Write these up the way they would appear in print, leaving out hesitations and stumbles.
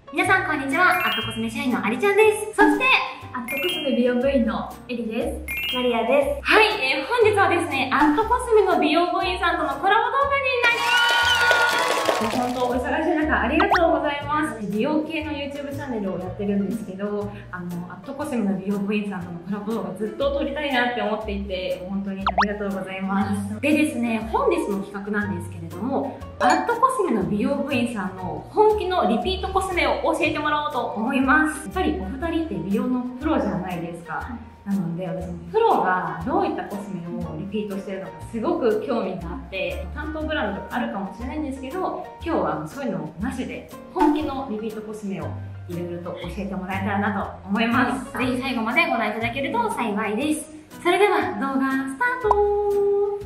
皆さんこんにちは、アットコスメ社員のありちゃんです。そしてアットコスメ美容部員のエリです。 マリアです。 はい、本日はですね、アットコスメの美容部員さんとのコラボ動画になります。本当お忙しい中ありがとうございます。美容系の YouTube チャンネルをやってるんですけど、アットコスメの美容部員さんとのコラボ動画ずっと撮りたいなって思っていて、本当にありがとうございます。でですね、本日の企画なんですけれども、アットコスメの美容部員さんの本気のリピートコスメを教えてもらおうと思います。やっぱりお二人って美容のプロじゃないですか。なので私もプロがどういったコスメをリピートしてるのかすごく興味があって、担当ブランドとかあるかもしれないんですけど、今日はそういうのなしで本気のリピートコスメをいろいろと教えてもらえたらなと思います。ぜひ最後までご覧いただけると幸いです。それでは動画スタート。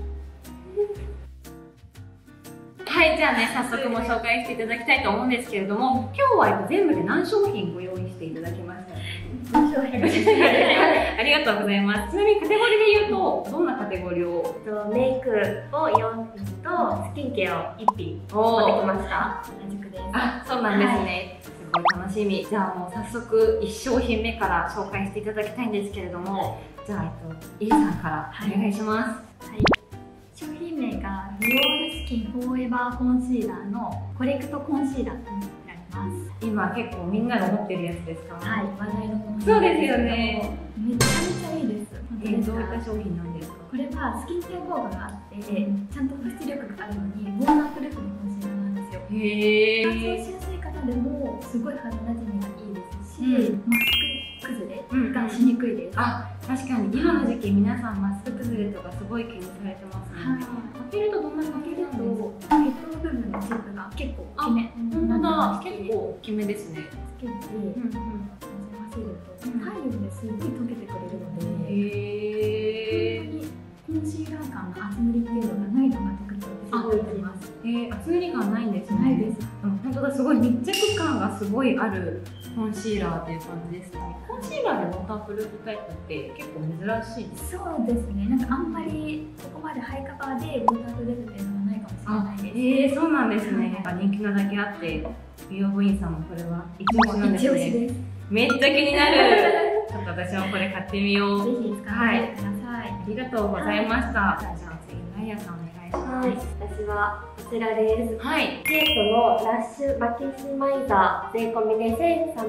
はい、じゃあね、早速も紹介していただきたいと思うんですけれども、今日は全部で何商品ご用意していただきました何商品ありがとうございます。ちなみにカテゴリーで言うと、どんなカテゴリーを？ メイクを4品とスキンケアを1品持ってきました。 原宿です。 あ、そうなんですね。すごい楽しみ。じゃあもう早速1商品目から紹介していただきたいんですけれども、じゃあイリさんからお願いします。 はい。商品名がディオールスキンフォーエバーコンシーラーのコレクトコンシーラーになります。 今結構みんなが持ってるやつですか？ はい、話題のコンシーそうラーですよね。 めちゃめちゃいいです。 どういった商品なんですか？ これはスキンケア効果があって、ちゃんと保湿力があるのにウォータープルーフのコンシーラーなんですよ。 へ乾燥しやすい方でもすごい肌なじみがいいですし、マスク崩れがしにくいです。 あ、確かに今の時期皆さんマスク崩れとかすごい気にされてますね。かけるとどんなかけるとヘッド部分のチップが結構大きめ。 本当だ、結構大きめですね。 つけてなじませると体温ですごい溶けてくれるので、 へー、 コンシーラー感の厚塗りっていうのがないのが特徴ですごいあります。 厚塗り感ないんですね。 ないです。 本当だ、すごい密着感がすごいあるコンシーラーっていう感じですね。コンシーラーでウォータープルーフタイプって結構珍しいです。 そうですね。なんかあんまりここまでハイカバーでウォータープルーフっていうのはないかもしれないです。 そうなんですね。人気なだけあって美容部員さんもこれは一押しなんですね。 一押しです。 めっちゃ気になる。ちょっと私もこれ買ってみよう。 ぜひ使ってください。 ありがとうございました。じゃあ次マリアさんお願いします。 はい、私はこちらです。 はい。 ケートのラッシュマキシマイザー税込みで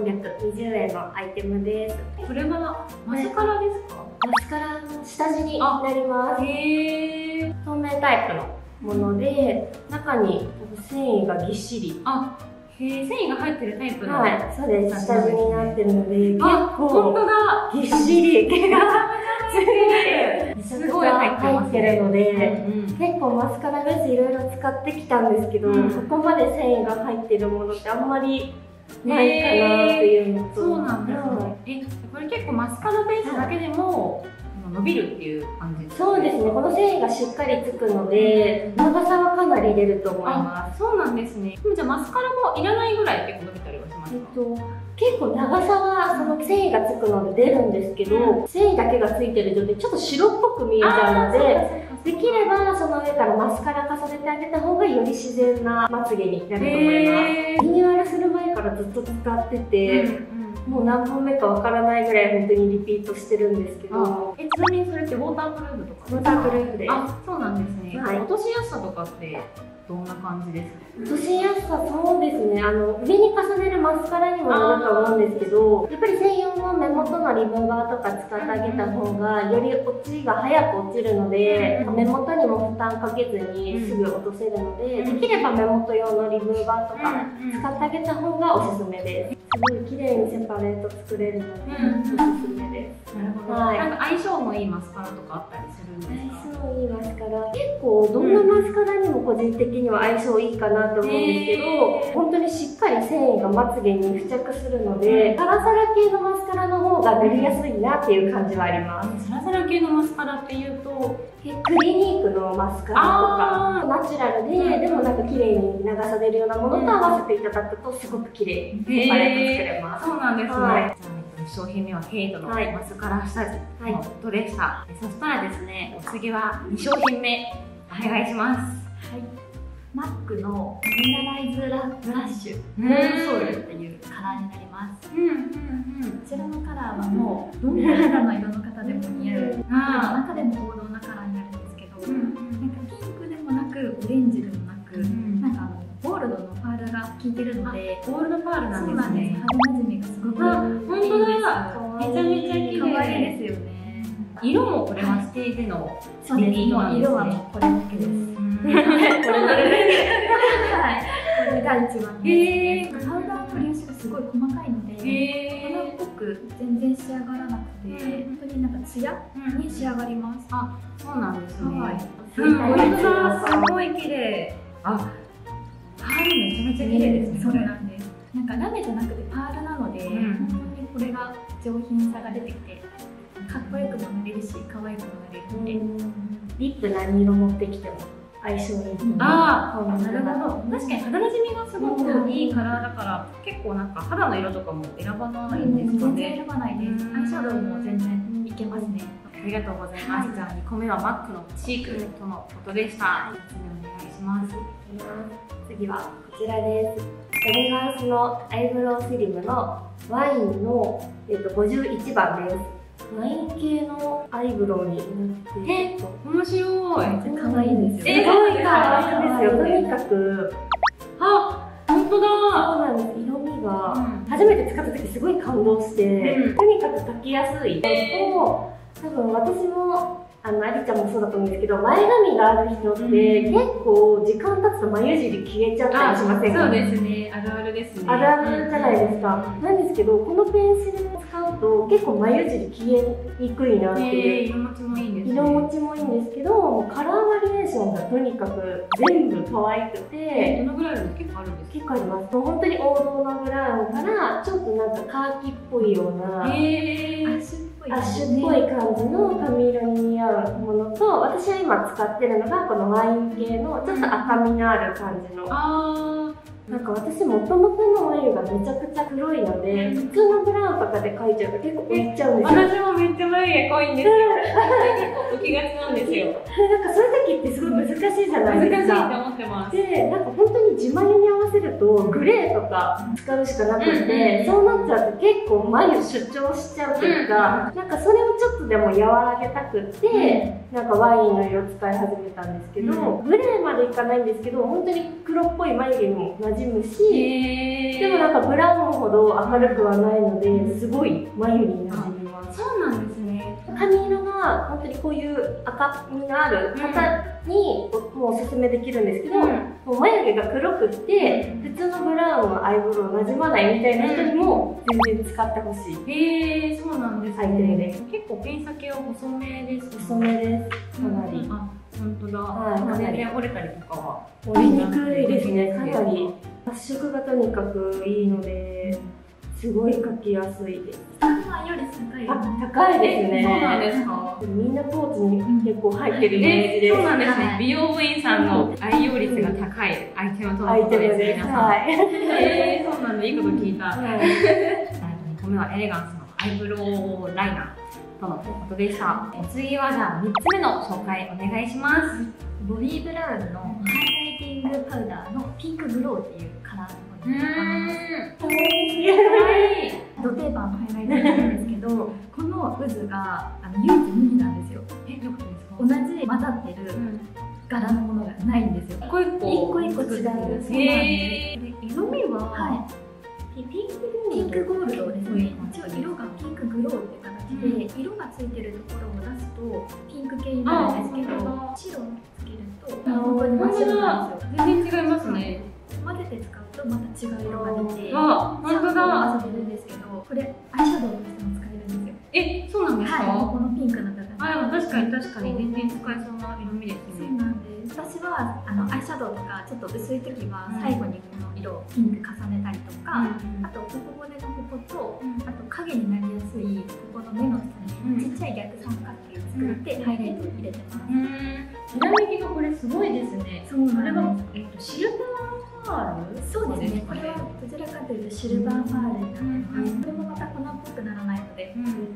1320円のアイテムです。 これはマスカラですか？ マスカラの下地になります。 へー。 透明タイプのもので、中に繊維がぎっしり。 繊維が入ってるタイプの。 はい、そうです。下地になってるので、結構本当だ、 ぎっしり毛がすごい入ってるので、結構マスカラベースいろいろ使ってきたんですけど、ここまで繊維が入ってるものってあんまりないかなっていうのと。 そうなんですね。これ結構マスカラベースだけでも伸びるっていう感じですか？ そうですね。この繊維がしっかりつくので、長さはかなり出ると思います。 そうなんですね。でもじゃあマスカラもいらないぐらい結構伸びたりはしますか？ 結構長さはその繊維がつくので出るんですけど、繊維だけがついてる状態ちょっと白っぽく見えちゃうので、できればその上からマスカラ重ねてあげた方がより自然なまつげになると思います。リニューアルする前からずっと使ってて、もう何本目かわからないぐらい本当にリピートしてるんですけど。 ちなみにそれってウォータープルーフとか？ ウォータープルーフです。 あ、そうなんですね。 はい。 落としやすさとかってどんな感じですか？ 落としやすさ、そうですね。上に重ねるマスカラにもよると思うんですけど、やっぱり専用の目元のリムーバーとか使ってあげた方が、より落ちが早く落ちるので、目元にも負担かけずにすぐ落とせるので、できれば目元用のリムーバーとか使ってあげた方がおすすめです。すごい綺麗にセパレート作れるので、おすすめです。 なるほど。なんか相性のいいマスカラとかあったりするんですか？ 相性いいマスカラ、結構どんなマスカラにも個人的には相性いいかなと思うんですけど、本当にしっかり繊維がまつげに付着するので、サラサラ系のマスカラの方が塗りやすいなっていう感じはあります。 サラサラ系のマスカラっていうとクリニークのマスカラとかナチュラルで、でもなんか綺麗に長さ出るようなものと合わせていただくとすごく綺麗にセパレート作れます。 そうなんですね。 はい、 商品目はケイトのマスカラ下地のドレッシャー。そしたらですね、お次は2商品目お願いします。 はい。 マックのミネラライズブラッシュゴールドソウルっていうカラーになります。こちらのカラーはもうどんな肌の色の方でも似合う、中でも王道なカラーになるんですけど、なんかピンクでもなくオレンジでもなく、なんかゴールドのパールが効いてるので、 ゴールドパールなんですね。 肌なじみがすごくいいんです。 めちゃめちゃ綺麗。 可愛いですよね。 色もこれは指定でのそうです。色はもうこれだけです。これが一番です。パウダーの粒子がすごい細かいので、粉っぽく全然仕上がらなくて、本当になんかツヤに仕上がります。 あ、そうなんですね。 はい。 本当だ、すごい綺麗。あ、パールめちゃめちゃ綺麗ですね。 そうなんです。なんかラメじゃなくてパールなので、本当にこれが上品さが出てきて、かっこよくもなれるし、可愛くもなれるので。 リップ何色持ってきても相性いい。 ああ、なるほど。確かに肌なじみがすごくいいカラーだから、結構なんか肌の色とかも選ばないんですかね。 全然選ばないです。アイシャドウも全然いけますね。 ありがとうございます。じゃあ2個目はマックのチークとのことでした。次お願いします。 次はこちらです。エレガンスのアイブロウスリムのワインの、51番です。ワイン系のアイブロウになっていて、 面白い。 可愛いんですよ。 すごい可愛いですよ。とにかく、 あ、本当だ。 そうなんです。色味が初めて使った時すごい感動して、とにかく描きやすいのと、多分私もありちゃんもそうだと思うんですけど、前髪がある人って結構時間経つと眉尻消えちゃったりしませんか？ そうですね。あるあるですね。 あるあるじゃないですか。なんですけど、このペンシルを使うと結構眉尻消えにくいなっていう。 色持ちもいいんですね。 色持ちもいいんですけど、カラーバリエーションがとにかく全部可愛くて、 どのぐらいあるんですか？結構あるんですか？ 結構あります。もう本当に王道のブラウンからちょっとなんかカーキっぽいような、アッシュっぽい感じの髪色に似合うものと、私は今使ってるのがこのワイン系のちょっと赤みのある感じの。なんか私もともとの眉がめちゃくちゃ黒いので、普通のブラウンとかで描いちゃうと結構浮いちゃうんですよ。 私もめっちゃ眉毛濃いんですよ。結構浮きがちなんですよ。 なんかそういう時ってすごい難しいじゃないですか。 難しいと思ってます。 で、なんか本当に地眉に合わせるとグレーとか使うしかなくて、そうなっちゃうと結構眉主張しちゃうというか、なんかそれをちょっとでも和らげたくって、なんかワインの色使い始めたんですけど、グレーまでいかないんですけど、本当に黒っぽい眉毛にも馴染むし、でもなんかブラウンほど明るくはないので、すごい眉に馴染みます。 そうなんですね。 髪色が本当にこういう赤みのある方にもうおすすめできるんですけど、もう眉毛が黒くって普通のブラウンのアイブロウ馴染まないみたいな人にも全然使ってほしい。 そうなんですね。 アイテムです。 結構ペン先は細めですか？ 細めです。かなり。 本当だ。全然折れたりとかは折りにくいですね。かなり発色がとにかくいいので、すごい描きやすいです。 今より高い。 高いですね。 そうなんですか。 みんなポーチに結構入ってるイメージです。 そうなんですね。美容部員さんの愛用率が高いアイテムとのことですね。皆さん。そうなんだ。いいこと聞いた。2個目はエレガンスのアイブロウライナーとのことでした。次はじゃあ3つ目の紹介お願いします。 ボディブラウンのハイライティングパウダーのピンクグローっていうカラーのポイントがあります。ド定番のハイライトなんですけど、この渦が唯一無二なんですよ。 どういうことですか？ 同じ混ざってる柄のものがないんですよ。 一個一個違うんです。 色味はピンクゴールドですね。一応色がピンクグローって形で、色がついてるところを出すとピンク系になるんですけど、白をつけると本当に真っ白なんですよ。 全然違いますね。 混ぜて使うとまた違う色が出て、 本当だ。 遊べるんですけど、これアイシャドウとしても使えるんですよ。 そうなんですか？ このピンクの部分。 確かに全然使えそうな色味ですね。 そうなんです。私はアイシャドウとかちょっと薄い時は最後にこの色をピンク重ねたりとか、あと頬骨のここと、あと影になりやすいここの目の下にちっちゃい逆三角形を作ってハイライトを入れてます。 ひらめきがこれすごいですね。 そうこれがなんシルバーパール？ そうですね。これはどちらかというとシルバーパールになってます。これもまた粉っぽくならないので、完成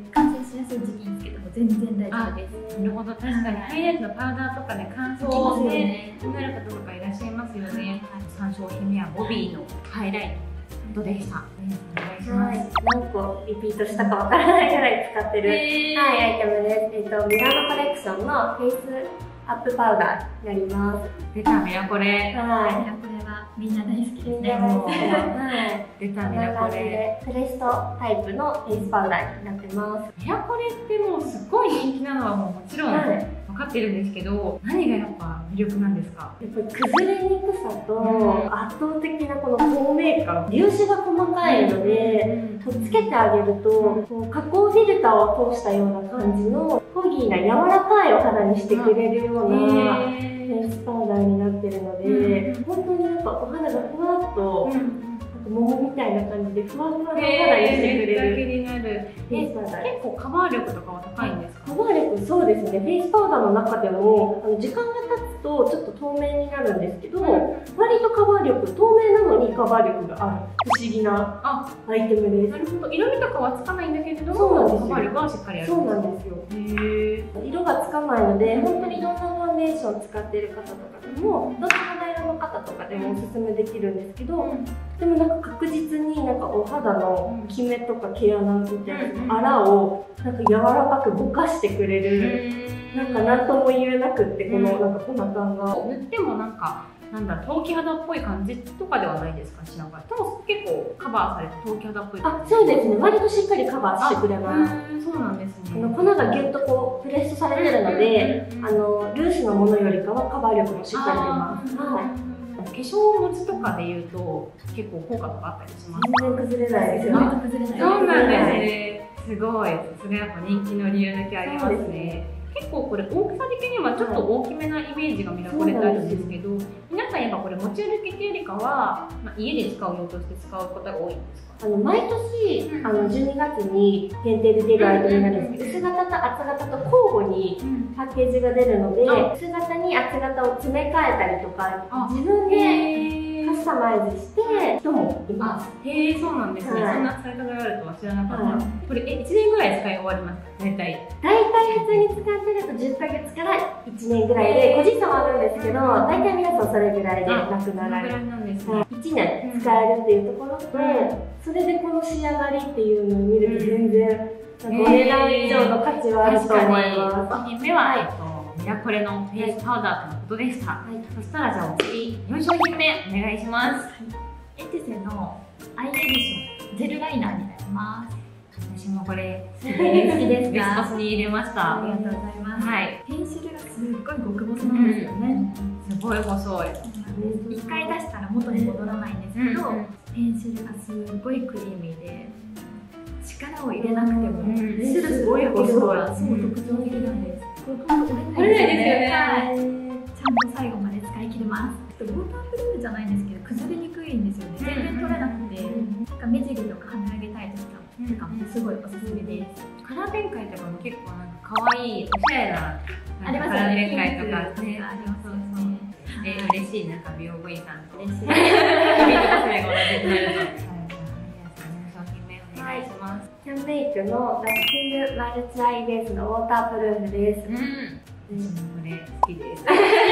しやすい時期につけても全然大丈夫です。 なるほど、確かにハイライトのパウダーとかで乾燥して気になる方とかいらっしゃいますよね。3商品目はボビーのハイライトでした。お願いします。 何個リピートしたかわからないぐらい使ってる、はい、アイテムです。ミラノコレクションのフェイスアップパウダーになります。 出たミラコレ。 はい。 これはみんな大好きですね。 はい。 出たミラコレ。 クレストタイプのフェイスパウダーになってます。 ミラコレってもうすごい人気なのはもちろん分かってるんですけど、何がやっぱ魅力なんですか？ やっぱり崩れにくさと圧倒的なこの透明感、粒子が細かいので、つけてあげるとこう加工フィルターを通したような感じのフォギーな柔らかいお肌にしてくれるようなフェイスパウダーになってるので、本当になんかお肌がふわっと桃みたいな感じでふわふわのお肌にしてくれるフェイスパウダー。 結構カバー力とかは高いんですか？ カバー力、そうですね。フェイスパウダーの中でも時間が経つとちょっと透明になるんですけど、割とカバー力、透明なのにカバー力がある不思議なアイテムです。 なるほど。色味とかはつかないんだけれども、カバー力はしっかりある。 そうなんですよ。色がつかないので、本当にどんなファンデーションを使っている方とかでも、どんな肌色の方とかでもおすすめできるんですけど、でもなんか確実になんかお肌のキメとか毛穴みたいなあらをなんか柔らかくぼかしてくれる、なんか何とも言えなくって、このなんか粉感が塗ってもなんか陶器肌っぽい感じとかではないですか？しながらでも結構カバーされて陶器肌っぽい感じ。 そうですね。割としっかりカバーしてくれます。 そうなんですね。 粉がギュッとこうプレスされてるので、ルースのものよりかはカバー力もしっかり出ます。 化粧持ちとかでいうと結構効果とかあったりしますか？ 全然崩れないですよね。 崩れない。 そうなんですね。すごい。それやっぱ人気の理由だけありますね。結構これ大きさ的にはちょっと大きめなイメージがミラコレってあるんですけど、皆さんやっぱこれ持ち歩きっていうよりかは、家で使う用として使うことが多いんですか？ 毎年12月に限定で出るアイテムなんですけど、薄型と厚型と交互にパッケージが出るので、薄型に厚型を詰め替えたりとか、自分でカスタマイズして人もいます。 へえ、そうなんですね。そんな使い方があるとは知らなかった。これ1年ぐらい使い終わりますか？大体普通に使ってると10ヶ月から1年ぐらいで、個人差はあるんですけど、大体皆さんそれぐらいでなくなられる。1年使えるっていうところと、それでこの仕上がりっていうのを見ると全然お値段以上の価値はあると思います。 1品目はミラコレのフェイスパウダーとのことでした。そしたらじゃあお次4商品目お願いします。 エテセのアイエディションジェルライナーになります。 私もこれ好きです。ベスコスに入れました。 ありがとうございます。 はい。 ペンシルがすっごい極細なんですよね。 すごい細い。 一回出したら元に戻らないんですけど、ペンシルがすっごいクリーミーで、力を入れなくてもすごい細い。そう特徴的なんです。 これないですよね。 ちゃんと最後まで使い切れます。ウォータープルーフじゃないんですけど崩れにくいんですよね。全然取れなくて、目尻とか跳ね上げたい時とかもすごいおすすめです。 カラー展開とかも結構なんか可愛いおしゃれなカラー展開とかね。 ありますね。 嬉しいなんか美容部員さんと嬉しい。 美容コスメが同じになると。商品目お願いします。 キャンメイクのラスティングマルチアイベースのウォータープルーフです。 これ好きです。好き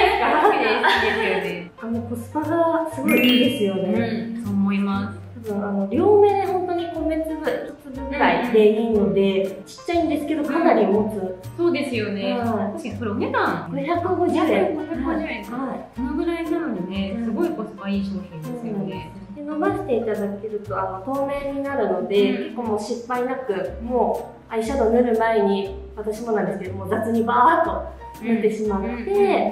ですよね。 コスパがすごいいいですよね。 そう思います。 多分両目で本当に米粒1粒ぐらいでいいので、ちっちゃいんですけどかなり持つ。 そうですよね。確かにこれお値段 550円。 550円。このぐらいなのにね、すごいコスパいい商品ですよね。 伸ばしていただけると透明になるので、結構もう失敗なく、もうアイシャドウ塗る前に私もなんですけども雑にバーッと塗ってしまって、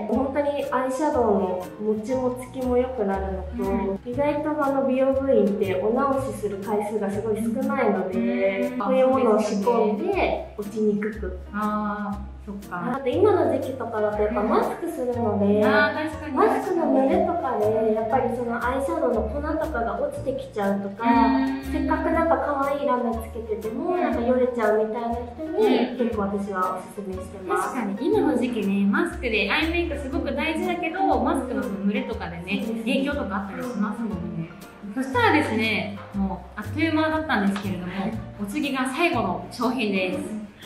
本当にアイシャドウの持ちもつきも良くなるのと、意外と美容部員ってお直しする回数がすごい少ないので、こういうものを仕込んで落ちにくく。 そっか。 あと今の時期とかだとやっぱマスクするので、マスクの濡れとかでやっぱりそのアイシャドウの粉とかが落ちてきちゃうとか、せっかくなんか可愛いラメつけててもなんかよれちゃうみたいな人に結構私はおすすめしてます。 確かに今の時期ね、マスクでアイメイクすごく大事だけど、マスクのその濡れとかでね、影響とかあったりしますもんね。そしたらですね、もうあっという間だったんですけれども、お次が最後の商品です。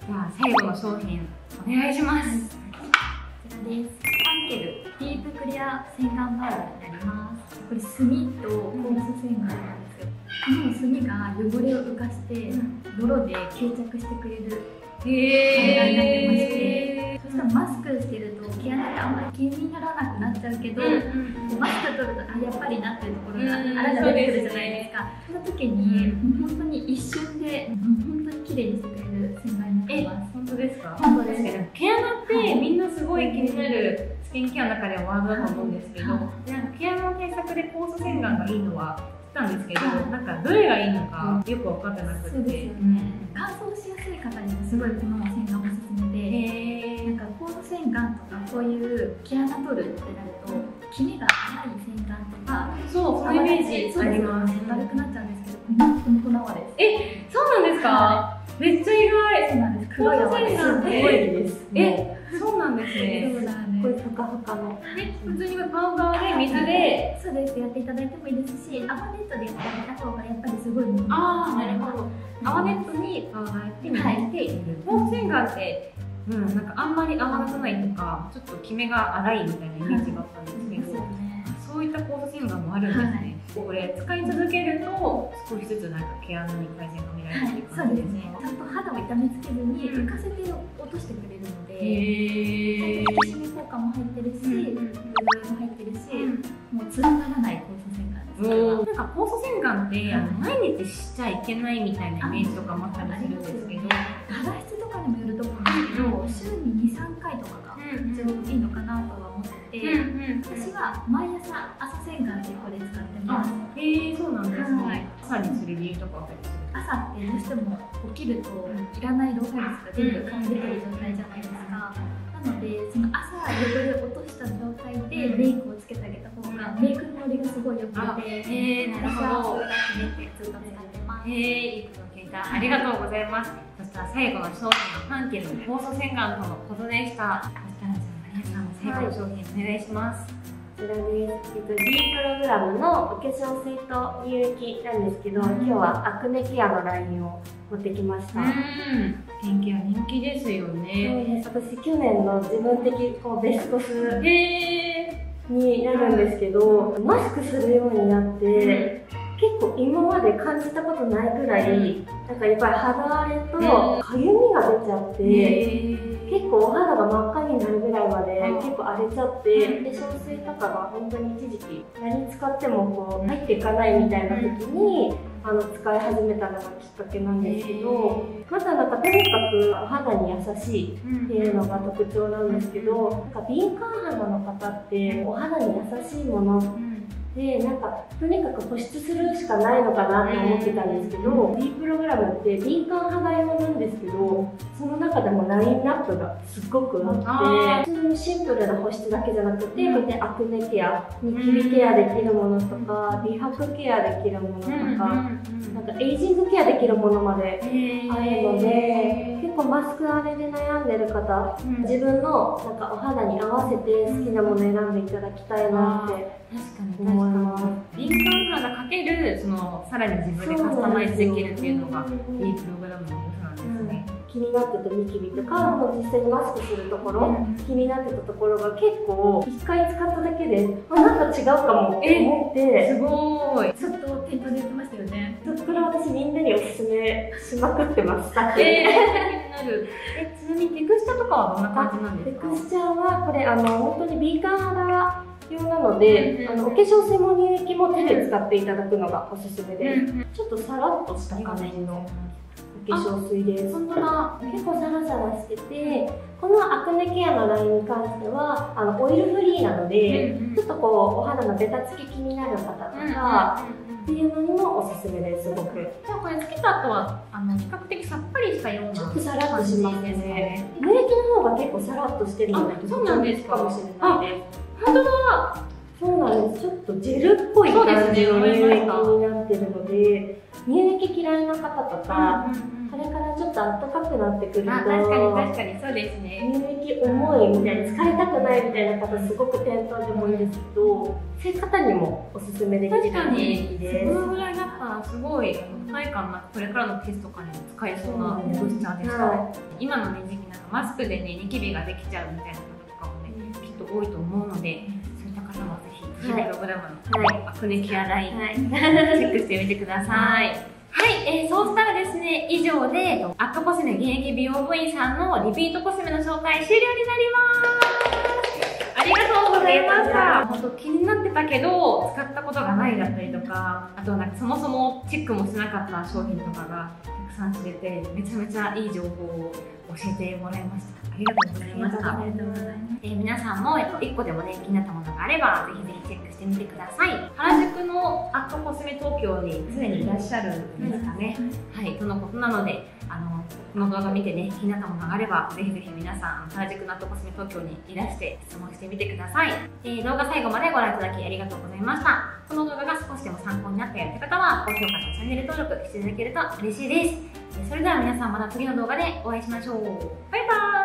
じゃあ最後の商品お願いします。 こちらです。パンケルディープクリア洗顔パウダーになります。これ炭とコース洗顔なんですよ。この炭が汚れを浮かして泥で吸着してくれる洗顔になってまして、そしたらマスクしてると毛穴があんまり気にならなくなっちゃうけど、マスク取るとやっぱりなってるところがあらが出てくるじゃないですか。その時に本当に一瞬で本当に綺麗にしてくれる洗顔になってます。 本当ですか？ 本当です。 毛穴ってみんなすごい気になるスキンケアの中ではワードだと思うんですけど、なんか毛穴の対策で酵素洗顔がいいのは知ったんですけど、なんかどれがいいのかよく分かってなくて。 そうですよね。乾燥しやすい方にもすごいこの洗顔おすすめで、なんか酵素洗顔とかこういう毛穴取るってなるとキメが粗い洗顔とか、 そういうイメージあります。 悪くなっちゃうんですけど、本当に粉泡です。 そうなんですか？めっちゃ意外。 そうなんです。黒い泡です。 すごいです。 そうなんですね。 そうなんです。 これふかふかの。 普通にパウダーで水で。 そうです。やっていただいてもいいですし、泡ネットでやってあげた方がやっぱりすごいもの。 なるほど。泡ネットにパウダーやって水で入れる。酵素洗顔ってなんかあんまり泡出さないとか、ちょっとキメが粗いみたいなイメージがあったんですけど、そういった酵素洗顔もあるんですね。これ使い続けると少しずつなんか毛穴に改善が見られるっていう感じですね。 ちゃんと肌を痛めつけずに浮かせて落としてくれるので、引き締め効果も入ってるし、潤いも入ってるし、もうつながらない酵素洗顔です。 なんか酵素洗顔って毎日しちゃいけないみたいなイメージとかもあったりするんですけど、 肌質とかにもよると思うんですけど、週に2、3回とかが一応いいのかなとは思ってて、私は毎朝朝洗顔でこれ使ってます。 そうなんですね。朝にする理由とかあったりする？ 朝ってどうしても起きるといらない老廃物が全部顔に出てる状態じゃないですか。なのでその朝汚れを落とした状態でメイクをつけてあげた方がメイクのりがすごい良くて、私はそれだけねずっと使ってます。 いいこと聞いた。ありがとうございます。そしたら最後の商品のパンケルの酵素洗顔とのことでした。そしたらじゃあマリアさんの最後の商品お願いします。 こちらです。D プログラムのお化粧水と乳液なんですけど、今日はアクネケアのラインを持ってきました。 スキンケア人気ですよね。 私去年の自分的ベストスになるんですけど、マスクするようになって結構今まで感じたことないぐらい、なんかやっぱり肌荒れとかゆみが出ちゃって、結構お肌が真っ赤になるぐらいまで結構荒れちゃって、化粧水とかが本当に一時期何使っても入っていかないみたいな時に使い始めたのがきっかけなんですけど、またなんかとにかくお肌に優しいっていうのが特徴なんですけど、なんか敏感肌の方ってお肌に優しいもので、なんかとにかく保湿するしかないのかなって思ってたんですけど、D プログラムって敏感肌用なんですけど、その中でもラインナップがすごくあって、普通にシンプルな保湿だけじゃなくて、こうやってアクネケア、ニキビケアできるものとか、美白ケアできるものとか、なんかエイジングケアできるものまであるので、結構マスク荒れで悩んでる方、自分のなんかお肌に合わせて好きなものを選んでいただきたいなって思います。 敏感肌かけるさらに自分でカスタマイズできるっていうのがいいプログラムの良さなんですね。 気になってたニキビとか、もう実際にマスクするところ、気になってたところが結構1回使っただけでなんか違うかもって思って、 すごいちょっと店頭で言ってましたよね。 これ私みんなにおすすめしまくってます。 ちなみにテクスチャとかはどんな感じなんですか？ テクスチャはこれ本当に敏感肌用なので、お化粧水も乳液も手で使っていただくのがおすすめで、ちょっとサラッとした感じのお化粧水です。 本当だ。 結構サラサラしてて、このアクネケアのラインに関してはオイルフリーなので、ちょっとお肌のベタつき気になる方とかっていうのにもおすすめです。すごく。 じゃあこれつけた後は比較的さっぱりしたようなちょっとサラッとしますね。乳液の方が結構サラッとしてるので、 そうなんですか。 かもしれないです。 本当だ。 そうなんです。ちょっとジェルっぽい感じの乳液になってるので、乳液嫌いな方とか、 これからちょっと暖かくなってくると、 確かにそうですね。 免疫重いみたいな、疲れたくないみたいな方すごく店頭でもいいんですけど、そういう方にもおすすめできる雰囲気です。 そのぐらいだったらすごい不快感なくこれからの季節とかにも使えそうなジェスチャーでした。今のね時期なんかマスクでねニキビができちゃうみたいな方とかもねきっと多いと思うので、そういった方もぜひプログラムのアクネケアラインチェックしてみてください。はい、そうしたらですね、以上でアットコスメ現役美容部員さんのリピートコスメの紹介終了になります。ありがとうございました。本当気になってたけど使ったことがないだったりとか、あとなんかそもそもチェックもしなかった商品とかがたくさん知れて、めちゃめちゃいい情報を教えてもらいました。ありがとうございました。皆さんも1個でもね気になったものがあればぜひぜひチェックしてみてください。原宿のアットコスメ東京に常にいらっしゃるんですかね。はい、とのことなので、この動画見てね気になったものがあればぜひぜひ皆さん原宿のアットコスメ東京にいらして質問してみてください。動画最後までご覧いただきありがとうございました。この動画が少しでも参考になったよって方は高評価とチャンネル登録していただけると嬉しいです。それでは皆さんまた次の動画でお会いしましょう。バイバーイ。